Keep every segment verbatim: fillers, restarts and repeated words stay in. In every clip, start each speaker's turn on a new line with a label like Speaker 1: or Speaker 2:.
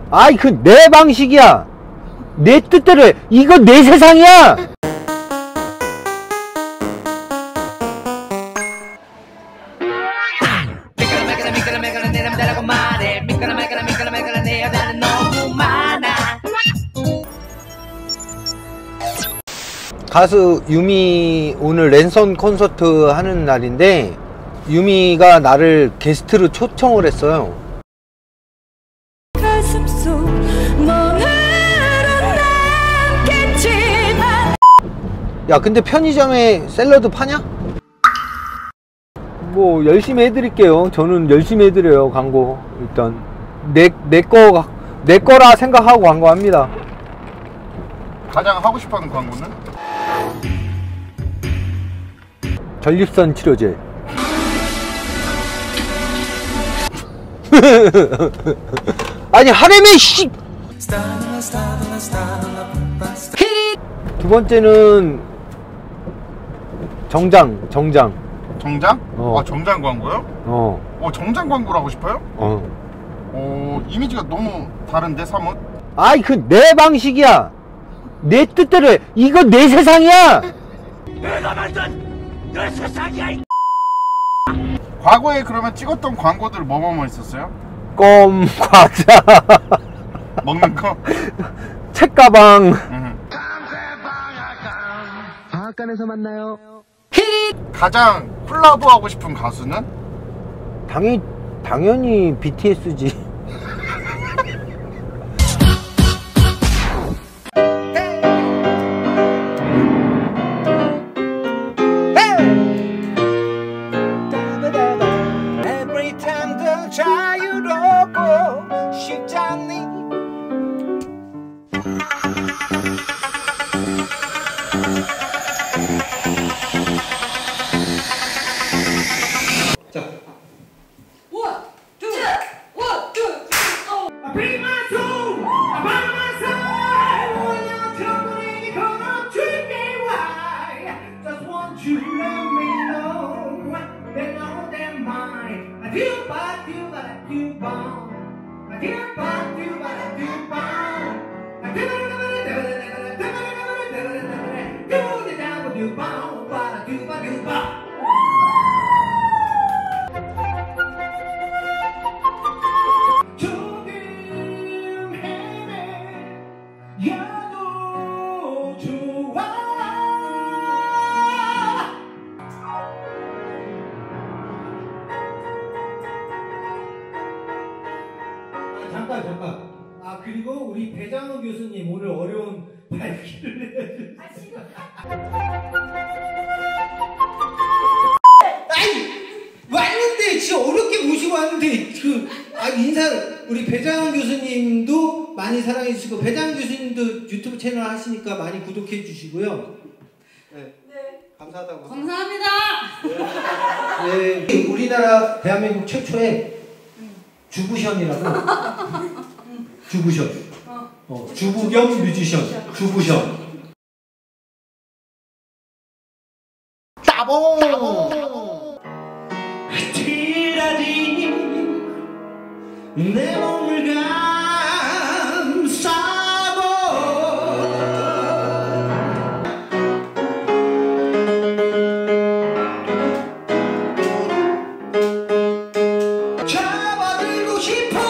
Speaker 1: 아이 그 내 방식이야. 내 뜻대로 해. 이거 내 세상이야. 가수 유미 오늘 랜선 콘서트 하는 날인데 유미가 나를 게스트로 초청을 했어요. 야 근데 편의점에 샐러드 파냐? 뭐 열심히 해드릴게요. 저는 열심히 해드려요. 광고 일단 내, 내 거, 내 거라 생각하고 광고합니다.
Speaker 2: 가장 하고 싶어하는 광고는?
Speaker 1: 전립선 치료제. 아니 하렘에 씨. 두 번째는 정장, 정장.
Speaker 2: 정장?
Speaker 1: 어.
Speaker 2: 아 정장 광고요?
Speaker 1: 어.
Speaker 2: 어 정장 광고를 하고 싶어요?
Speaker 1: 어.
Speaker 2: 어 이미지가 너무 다른데 사뭇?
Speaker 1: 아이 그 내 방식이야. 내 뜻대로 해. 이거 내 세상이야.
Speaker 3: 내가 만든 내 세상이야.
Speaker 2: 과거에 그러면 찍었던 광고들 뭐뭐뭐 있었어요?
Speaker 1: 껌, 과자,
Speaker 2: 먹는 거?
Speaker 1: 책가방.
Speaker 2: 음.
Speaker 1: 방앗간에서 만나요.
Speaker 2: 가장 콜라보하고 싶은 가수는?
Speaker 1: 당연히 당연히 비티에스지.
Speaker 4: 자, 원, 투, 원, 투, 오. I bring my soul, I find my side. When you're troubling, gonna treat me right. Just want you to let me know they know they're mine. I do, but I do, but I do bomb. I do, but I do, but I do bomb. I do, do the devil do bomb, but I do, but I do bomb. 잠깐 잠깐. 아 그리고 우리 배장호 교수님 오늘 어려운 발기를 해주세요. 아니 왔는데 진짜 어렵게 모시고 왔는데 그 아 인사 우리 배장호 교수님도 많이 사랑해 주시고 배장호 교수님도 유튜브 채널 하시니까 많이 구독해 주시고요. 네. 네. 감사하다고.
Speaker 5: 감사합니다.
Speaker 4: 네. 네. 우리나라 대한민국 최초의 주부션이라고. 주부션. 어, 주부 겸 뮤지션. 주부션.
Speaker 1: 따봉.
Speaker 4: 따봉. 티라진 내 몸을 감싸고 잡아들고 싶어.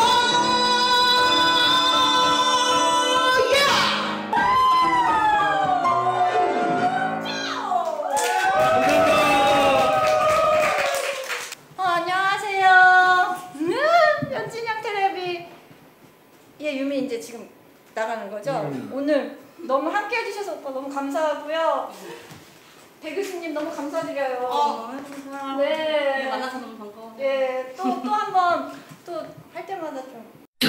Speaker 5: 어, 안녕하세요. 음, 연진영 텔레비. 예, 유미 이제 지금 나가는 거죠? 음. 오늘 너무 함께 해주셔서 오빠 너무 감사하고요. 배 교수님 너무 감사드려요.
Speaker 6: 어,
Speaker 5: 네.
Speaker 6: 네, 만나서 너무 반가워.
Speaker 5: 예, 또, 또 한 번, 또 할 때마다 좀.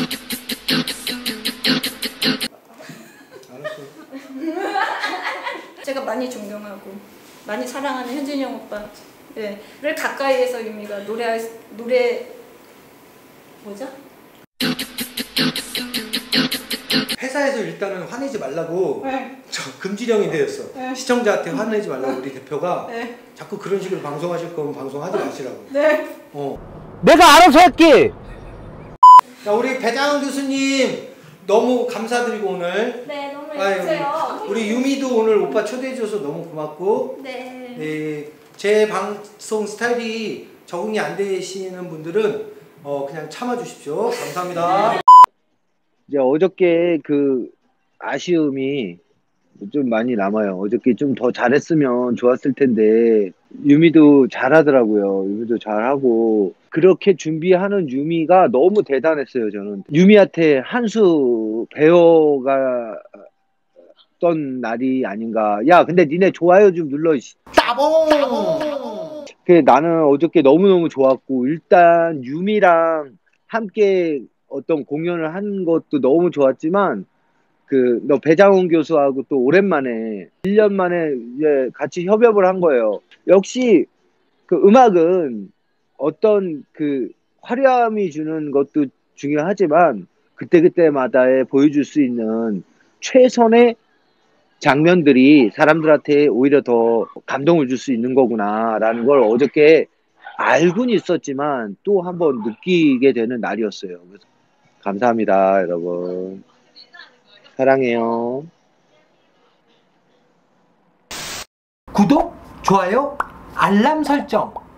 Speaker 5: 제가 많이 존경하고, 많이 사랑하는 현진영 오빠. 예, 를 가까이에서 유미가 노래, 노래, 뭐죠?
Speaker 4: 회사에서 일단은 화내지 말라고
Speaker 5: 네.
Speaker 4: 저 금지령이 되었어.
Speaker 5: 네.
Speaker 4: 시청자한테 화내지 말라고 우리 대표가
Speaker 5: 네.
Speaker 4: 자꾸 그런 식으로 방송하실 거면 방송하지 마시라고.
Speaker 5: 네.
Speaker 4: 어.
Speaker 1: 내가 알아서 할게.
Speaker 4: 자, 우리 배장훈 교수님
Speaker 7: 너무 감사드리고 오늘
Speaker 5: 네, 너무
Speaker 7: 아유,
Speaker 5: 예쁘세요.
Speaker 7: 우리 유미도 오늘 오빠 초대해줘서 너무 고맙고
Speaker 5: 네.
Speaker 7: 네, 제 방송 스타일이 적응이 안 되시는 분들은 어, 그냥 참아주십시오. 감사합니다.
Speaker 1: 이제 어저께 그 아쉬움이 좀 많이 남아요. 어저께 좀 더 잘했으면 좋았을 텐데 유미도 잘하더라고요. 유미도 잘하고 그렇게 준비하는 유미가 너무 대단했어요. 저는 유미한테 한 수 배워갔던 날이 아닌가. 야 근데 니네 좋아요 좀 눌러. 따봉. 그 나는 어저께 너무너무 좋았고 일단 유미랑 함께 어떤 공연을 한 것도 너무 좋았지만 그 너 배장훈 교수하고 또 오랜만에 일 년 만에 이제 같이 협업을 한 거예요. 역시 그 음악은 어떤 그 화려함이 주는 것도 중요하지만 그때그때마다에 보여줄 수 있는 최선의 장면들이 사람들한테 오히려 더 감동을 줄 수 있는 거구나 라는 걸 어저께 알고는 있었지만 또 한번 느끼게 되는 날이었어요. 그래서 감사합니다 여러분. 사랑해요.
Speaker 7: 구독, 좋아요, 알람 설정